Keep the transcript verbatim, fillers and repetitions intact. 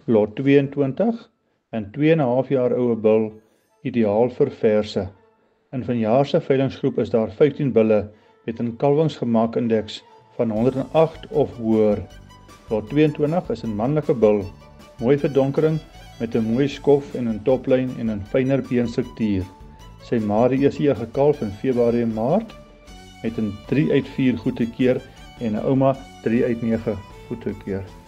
lot tweeëntwintig, 'n twee en 'n half jaar oue bil, ideaal vir verse. In vanjaar se veilingsgroep is daar vyftien bulle met 'n kalwingsgemak-indeks van honderd en agt of hoër. Lot tweeëntwintig is 'n manlike bil, mooi verdonkering met 'n mooi skof en 'n toplyn en 'n fyner beenstruktuur. Sy ma die eerste jaar gekalf in Februarie en Maart met 'n drie uit vier goedkeur en 'n ouma drie uit nege goedkeur.